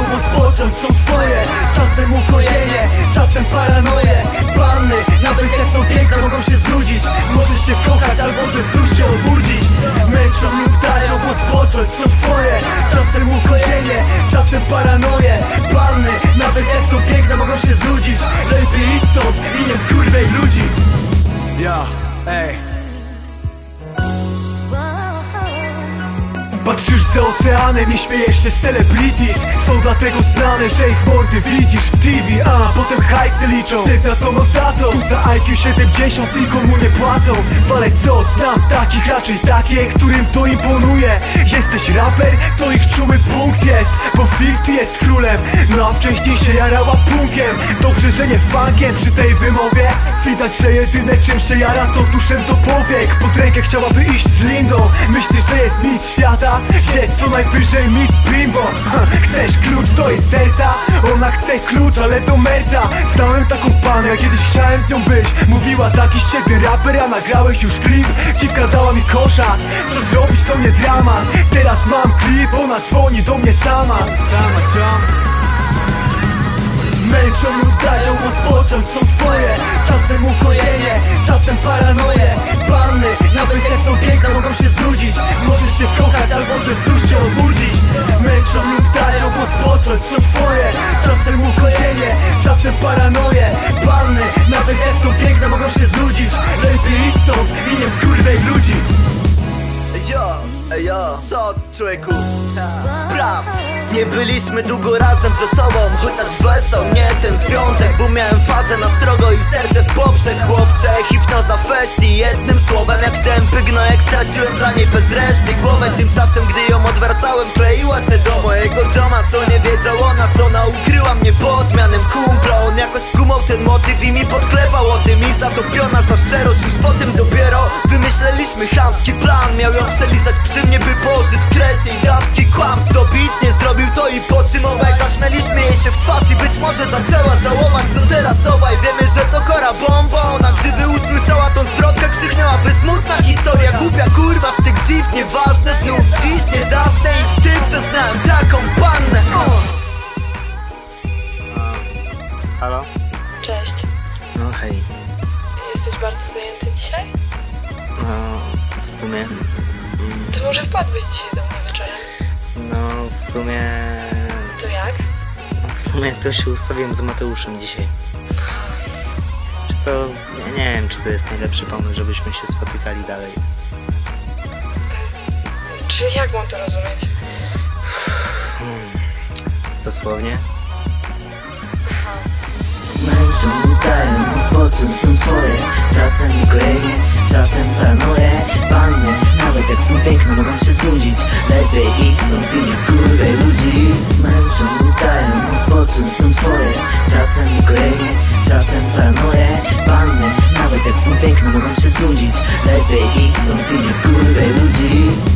odpocząć są twoje. Czasem ukojenie, czasem paranoje. Panny, nawet jak są piękne, mogą się znudzić. Możesz się kochać albo ze snu się obudzić. Męczą lub dają odpocząć są twoje. Czasem ukojenie, czasem paranoje. Panny, nawet jak są piękne, mogą się znudzić. Lepiej idź stąd i nie wkurwej ludzi. Ja, ej. Patrzysz za oceanem i śmiejesz się z celebrities. Są dlatego znane, że ich mordy widzisz w TV. A potem hajsy liczą, ty wiadomo za co. Tu za IQ 70 nikomu nie płacą. Ale co, znam takich, raczej takie, którym to imponuje. Jesteś raper, to ich czuły punkt jest. Bo 50 jest królem, no a wcześniej się jarała punkiem. Dobrze, że nie funkiem przy tej wymowie. Widać, że jedyne czym się jara to duszem do powiek. Pod rękę chciałaby iść z Lindą. Myślisz, że jest nic świata? Jest co najwyżej Miss Bimbo. Chcesz klucz do jej serca? Ona chce klucz, ale do merca. Znałem taką panę, kiedyś chciałem z nią być. Mówiła taki z ciebie raper, a nagrałeś już klip. Dziwka dała mi kosza, co zrobić to nie dramat. Teraz mam klip, ona dzwoni do mnie sama. Męczą lub dają odpocząć są twoje. Czasem ukojenie, czasem paranoje. Panny, nawet jak są piękne, mogą się znudzić. Możesz się kochać albo ze snu się obudzić. Męczą lub dają odpocząć są twoje. Czasem ukojenie, czasem paranoje. Panny, nawet jak są piękne, mogą się znudzić. Lepiej idź stąd i nie wkurwej ludzi. Ejo, co człowieku? Sprawdź, nie byliśmy długo razem ze sobą. Chociaż wesał mnie ten związek, bo miałem fazę na strogo i serce w poprzek. Chłopcze, hipnoza festi, jednym słowem jak tępy gnojek. Straciłem dla niej bez reszty głowę. Tymczasem gdy ją odwracałem, kleiła się do mojego zioma. Co nie wiedział o nas, ona ukryła mnie pod mianem kumpla. On jakoś skumał ten motyw i mi podklepał o tym. I zatopiona za szczerość, już potem dopiero wymyśleliśmy chamski plan. Miał ją przelizać przy mnie, by położyć kres jej damski kłamstwo. Beat nie zrobił to i po czym obaj zaśmieliśmy jej się w twarz i być może zaczęła żałować. To teraz obaj wiemy, że to chora bomba. Ona gdyby usłyszała tą zwrotkę, krzyknęłaby smutna historia. Głupia kurwa z tych dziw, nieważne, znów dziś nie zasnę i wstyd, że znałem taką pannę. Halo? Cześć. No hej. Jesteś bardzo zajęty dzisiaj? No, w sumie... To może wpadłbyś dzisiaj do mnie wieczorem? No, w sumie... To jak? No, w sumie to się ustawiłem z Mateuszem dzisiaj. Wiesz co, ja nie wiem, czy to jest najlepszy pomysł, żebyśmy się spotykali dalej. Czyli jak mam to rozumieć? Dosłownie? Męczą, dają, odpocząć są twoje. Czasem ukojenie, czasem paranoje. Panny, nawet jak są piękne, mogą się znudzić. Lepiej idź stąd i nie wkurwej ludzi. Męczą, dają, odpocząć są twoje. Czasem ukojenie, czasem paranoje. Panny, nawet jak są piękne, mogą się znudzić. Lepiej idź stąd i nie wkurwej ludzi.